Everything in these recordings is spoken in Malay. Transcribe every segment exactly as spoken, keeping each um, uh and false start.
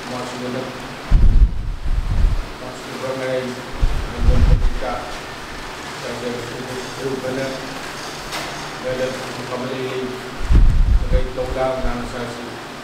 semua sudah masuk bermain dengan ketika saya sudah benar dalam kembali sebagai taulang dan asasi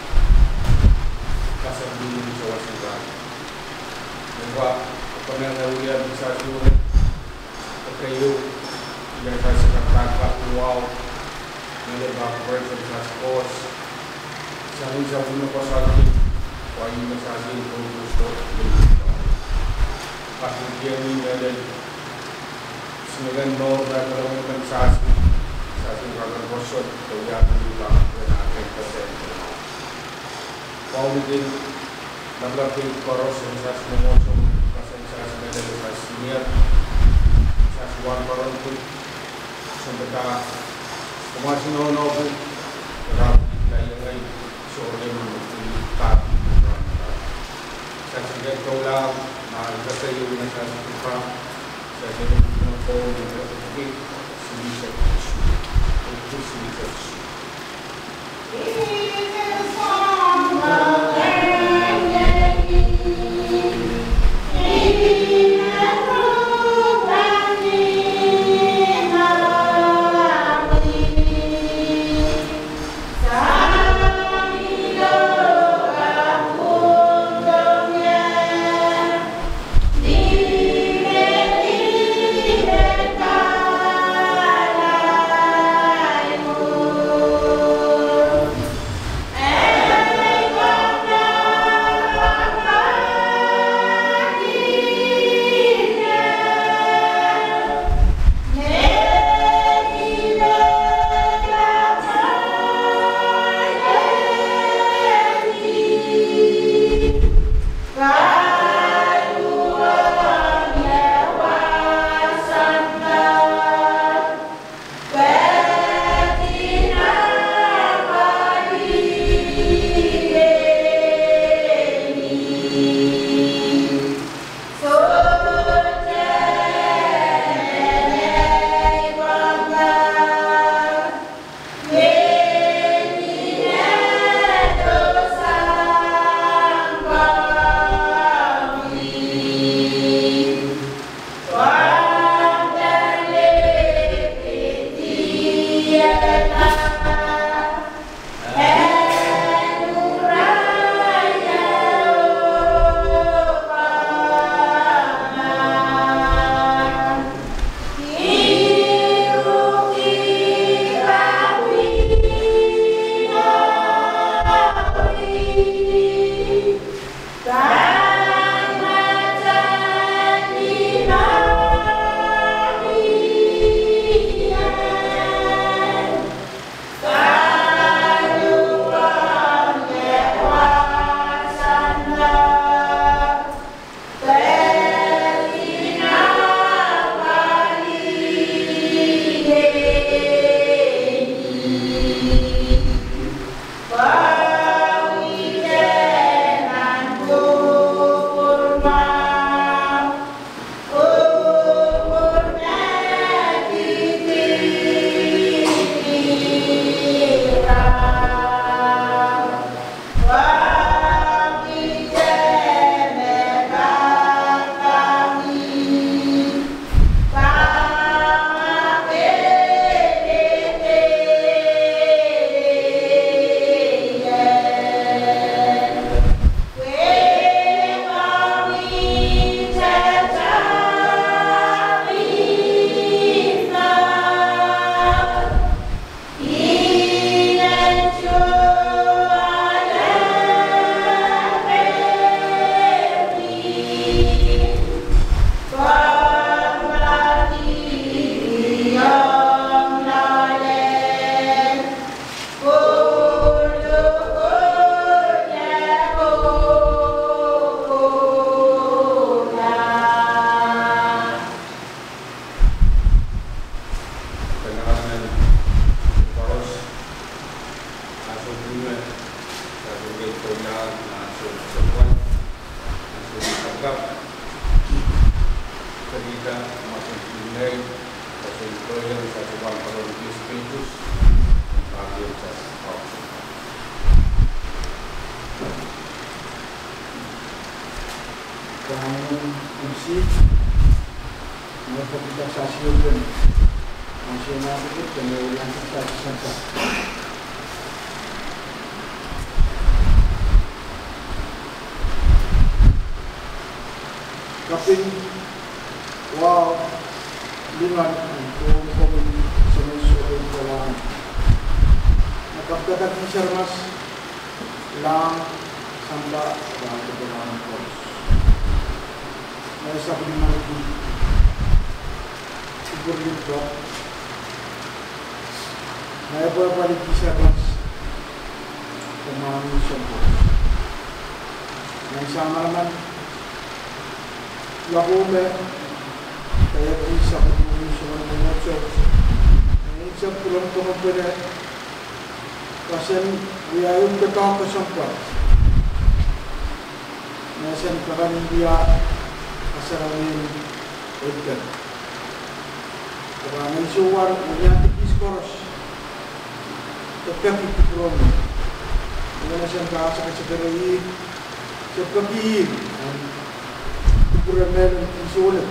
pasal dulu di Jawa Tengah. Bahwa pemenang ulian bisa sudah terkayu yang saya sekarang wow melebah berita transport sehari jauh pasal ini wajib mesasi untuk stop pasal dia ini ada sembilan nol dan melakukan sasi sasi akan bosot terlihat di dalam akan persen. Kau mungkin dapat koros sasi mengosong pasal sasi menjadi sasi niat sasi wan koron pun sebentar kemasih nol nol pun terap yang lain seorang mungkin tak sasi dia kaulah nah kita itu dengan sasi kita sasi itu okay, solution itu solution. masih kita saksikan masih nanti kemudian kita saksikan. Kaping wow dengan untuk komunikasi sesuatu dalam nakapdagat ni Sir Mas lang samba dalam kebenaran kos. Nasa pilihan itu siguro dito na ibabalik ni Sir Mas kumamit siya po. Naisama naman lakume kaya isa ko yung sumunod na church. Naisip ko lang ito magpili kasi wiyayong kataka siyang pa. Nasan ka kanin diya kasarawin Edgar. Kaya naisuwar, uliantik iskoros. Kapit ito Ano na siyang kasa kasi karoon sa kapihim. Kurang isulit.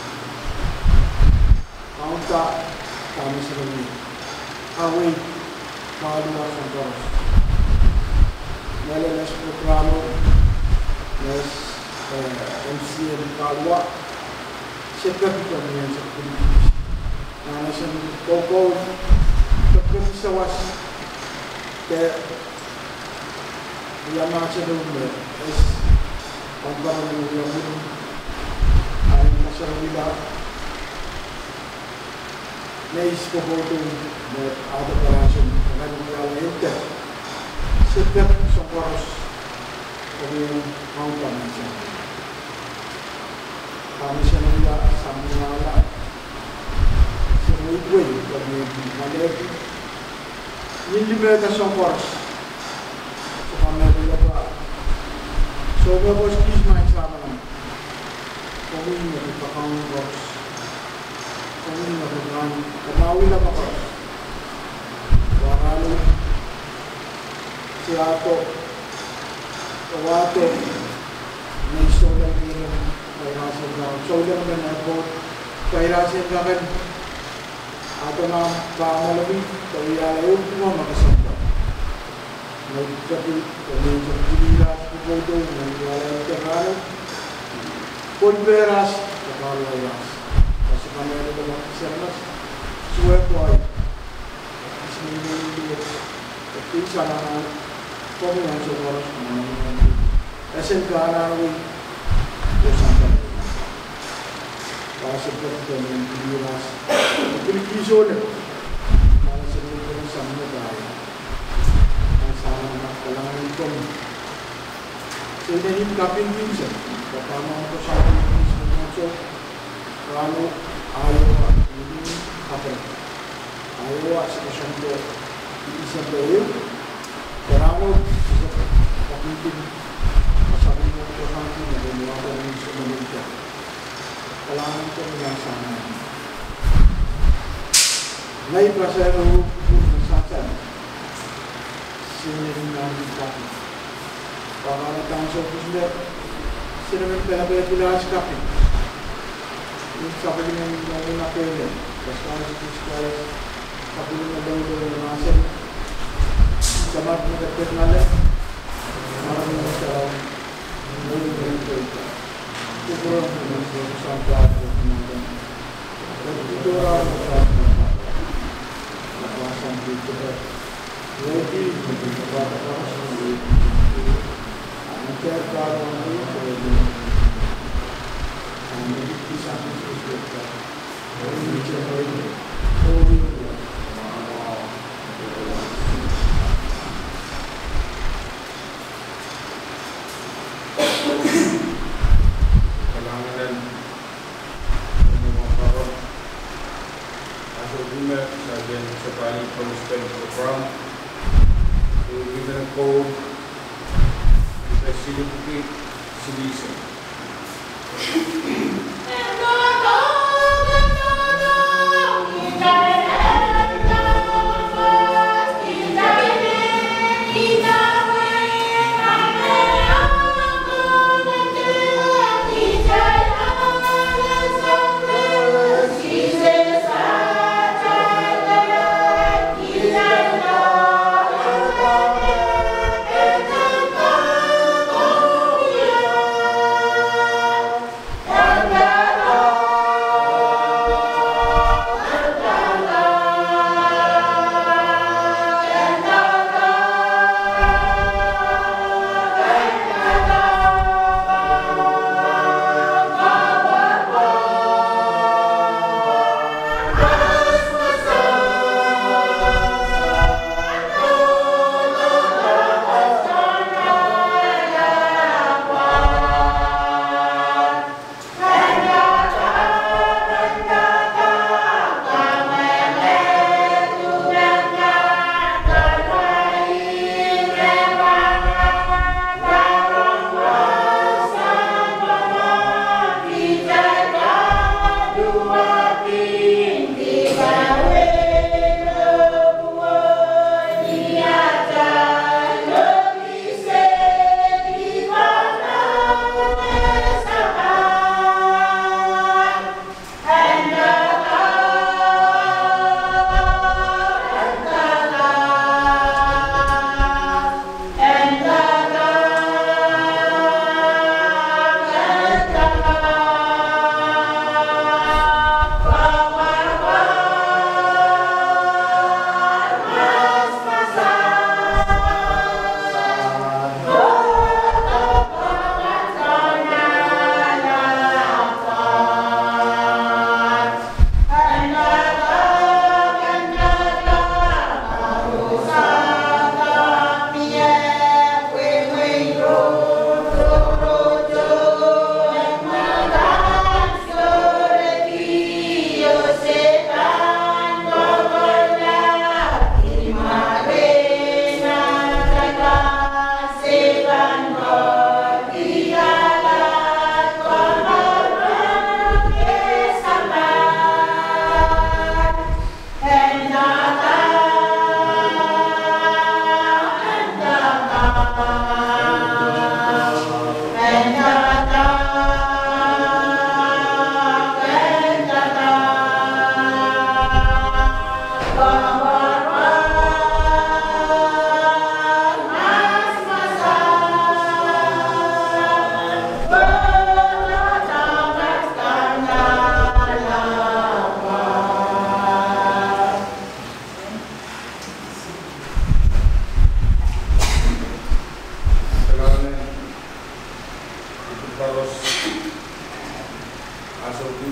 Kaunta kami sa kami. Away, maluwas ang karos. Nalalas programo, nas M C M Kalwa, siya kapito niyan sa Pilipinas. Nana siyang kokow, kapag isawas, kaya yang macam itu es pembaruan yang belum ada masalah bila neis kebodoh ada perasaan dengan yang itu setiap sokos kami mau macam kami senang sama ala semua itu kami ada ini mereka sokos so what was these my example? Kami na ipakang box. Kami na ipakang kamawi na ako. Wakalo si Ato Kawato may solang din may hasil na solang na na-report kaya hasil na kan ato na pamalami kaya ayaw mo makasamba nagkapi kami sa pililas Bodo menjualan terhal, konveras terhal layas. Masih kami ada dalam sermas, suai kuai. Ismini ini, tapi sana kami yang sekolah mana esen kana ni, dosan. Pasal kita dengan pililas, pilikisun, mana sebelum sama dah. Sana nak kalangan kami. So ini kaping minsan, pertama ko sa minsan mo lalu ayaw ini apa? Ayaw sa kasyando isang tayo, karamo kaping masabi mo ko sa akin na gumawa ko ng sumunod. Kailangan ko ng sana. Ngayon pa sa iyo kung saan sinin namin kaping. Para datang sopusnya, sinamin pala pala pula sekali. Ini sahaja yang yang nak pelak. Sekarang itu sekarang, tapi ini ada yang masih sama dengan terkenal. Orang yang sekarang mungkin berita. Itu orang yang sampai kemudian. Itu orang yang kawasan itu. Lagi beberapa kawasan itu. Setiap kalau itu kami bisa mensusun orang mencoba ini, oh iya, kalangan mengumpulkan hasil bumi bagian sekali konsisten program, kita kau Silipki Silisa. Kita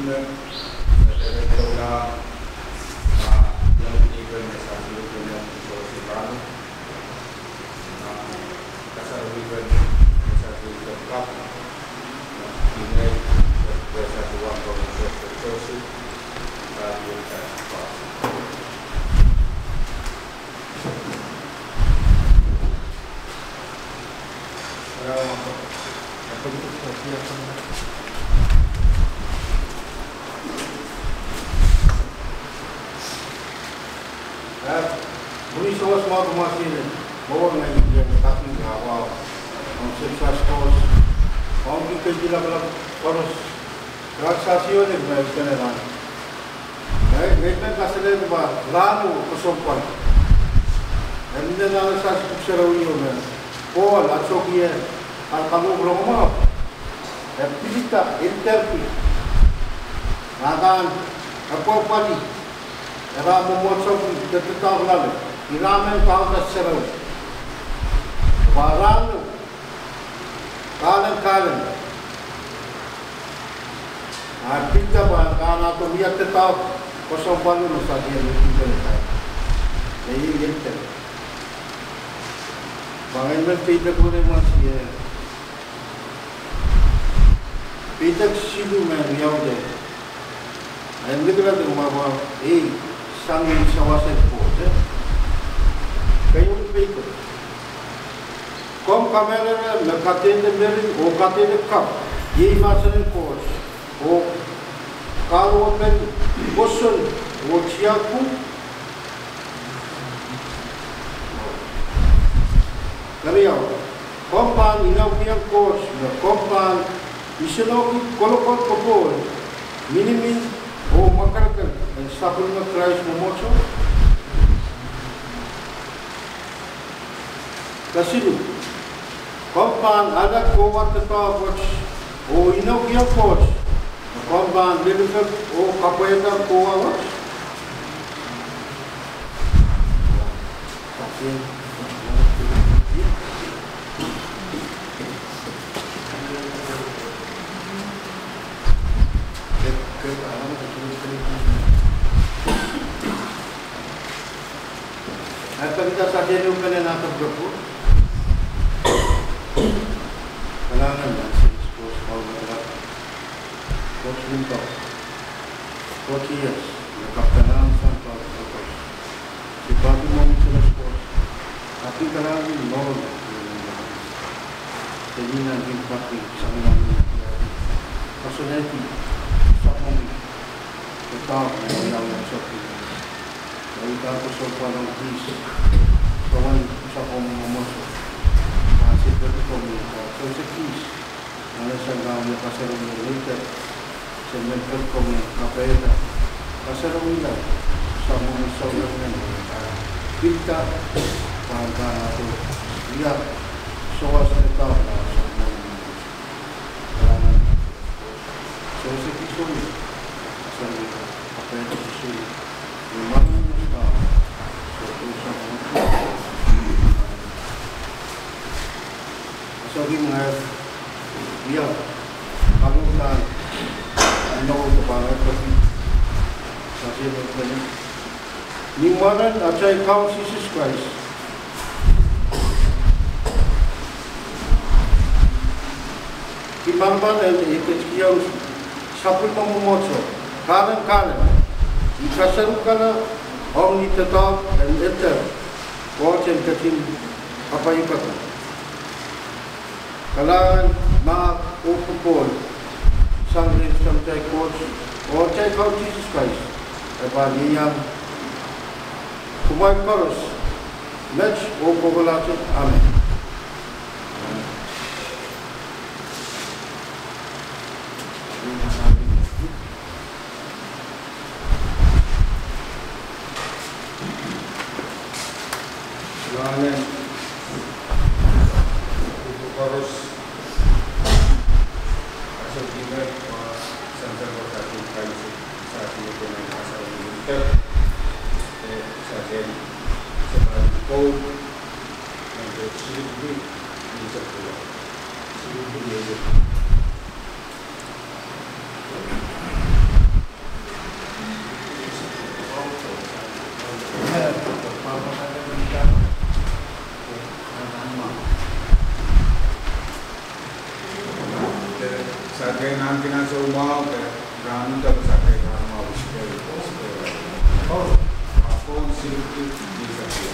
Juna, saya tahu yang event sa Filipino sa Sibano, kasar event sa Filipino Cup, ingay sa tuwang province sa Chelsea, sa Filipino Cup. Salamat po. Pagkakit po siya sa mga Muli sa mga kumasilin, bawang na yung yung taking gawa, ang success course, ang kikajila ka lang, paros, raksasyon eh, may ka na lang. Ngayon na kasalit ba, lalo kusumpan. Hindi na lang sa siksaraw yun na, Paul at Sokia, ang kanugrong mo, at pilita, interpret, nataan, ako pali, era momotso tetap lalu iramen kautas seru waranu kalan kalan arpita ban kana to biya tetap kosong palu saja lebih berkah jadi gitu bangun men pita kore masih pita silu men yaude anda kira tu mama eh Sangin sawasan po, eh? Kayo ito. Kung kamera na nakatende meron o katende kap, yay masanin po, o karuwakan boson o tiyaku, kariyaw, kompan inaw-iyang course, kompan isinokit kolokot po po, minimin o makarkan, ang sapul na Christ momotso. Kasi do, kompan ada kawat na coach o inaw kiyang coach, kompan lilikat o kapayatan kawat. Kasi, at pagkita sa atin ka na nakagrupo, kailangan na sa expose all matrap. Coach Linto, Coach Iyas, nakaptanaan sa pagkakos. Si Papi Momit sa sports, ating kailangan noon jadi nanti papi sa mga personality sa Momit, tetap mengenal yang seperti Lalu aku sopan orang kis, kawan siapa mau masuk, masih berkomunikasi. So sekis, mana saya nak pasal orang mereka, saya berkomunikasi apa itu, pasal orang ini, sama masalah dengan kita, pada itu dia soal serta sama orang. So sekis pun, saya apa itu sih, memang So we have yeah, Pakistan know the Bangladeshi Sachi Muslim. Nimaran achai kaum Jesus Christ. Kipamban and iketkiyo sapul momotso. Kanan kanan. Ikasaru kana omni tetap and eter. Watch and katin apa ikatan. Kailangan makupupol sangrin samchay coach o chay kau Jesus Christ ay paniyang kumay paros match o kogolatid amin. Kailangan harus masuk juga center satu kali satu dengan asal militer saja sebagai kau untuk sendiri di sekolah sendiri Sakai nanti nasi umau ke Ranu tak sakai Ranu mau sekali sekali. Oh, apa sih itu bisa sih?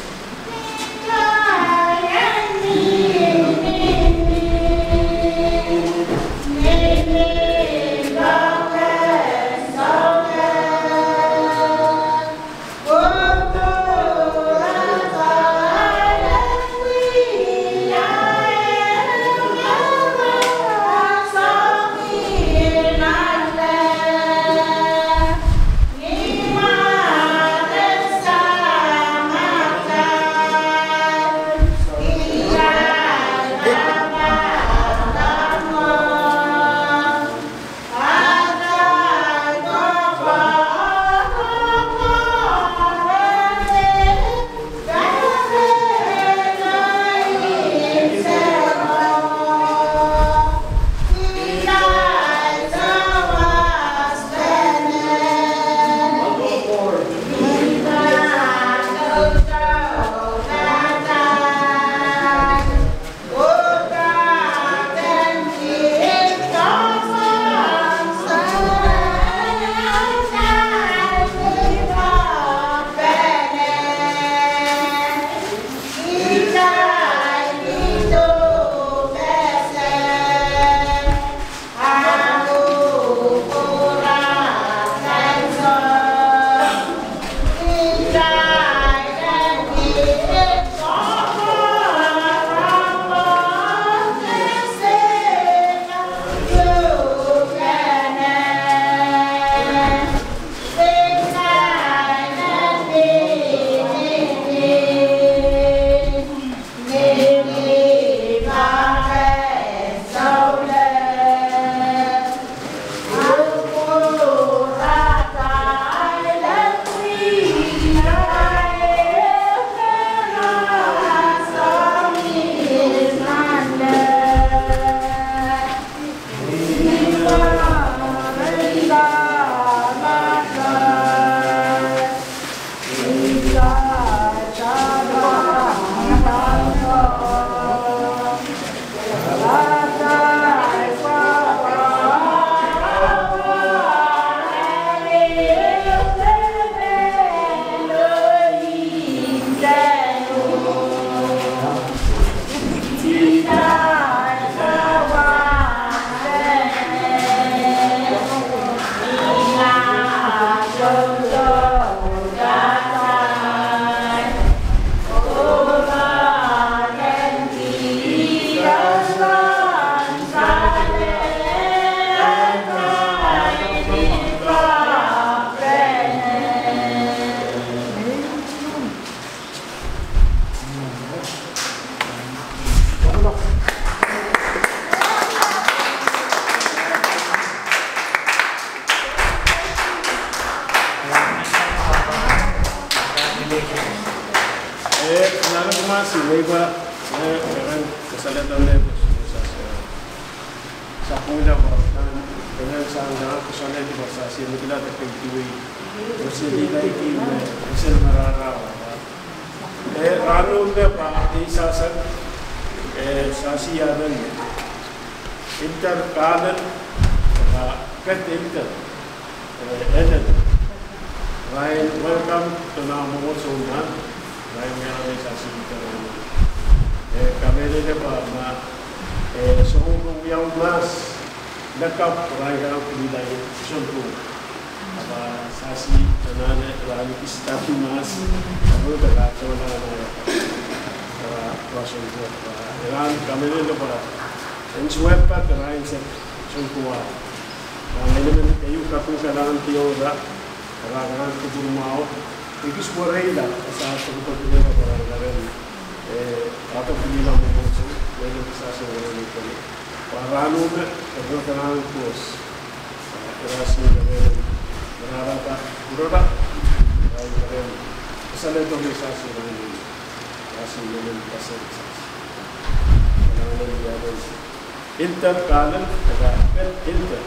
Inter kanan ada inter.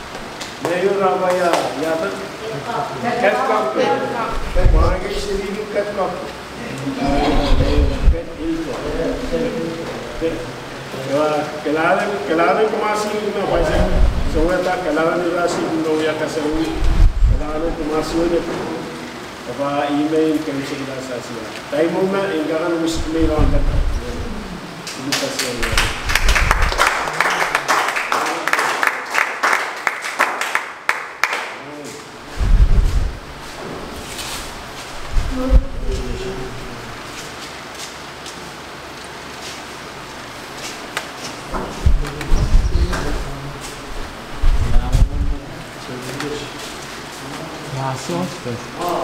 Mayor Ramaya yaman cat cup. Orang yang sendiri cat cup. Cat inter. Kalau kalau masih na pasal So wata kailangan nila si Buno ya kasawi. Kailangan pumasok niya po. Apa email kayo sila sa siya. Tayo mo na, hindi ka na email ang data. Hindi pa siya. Yasos,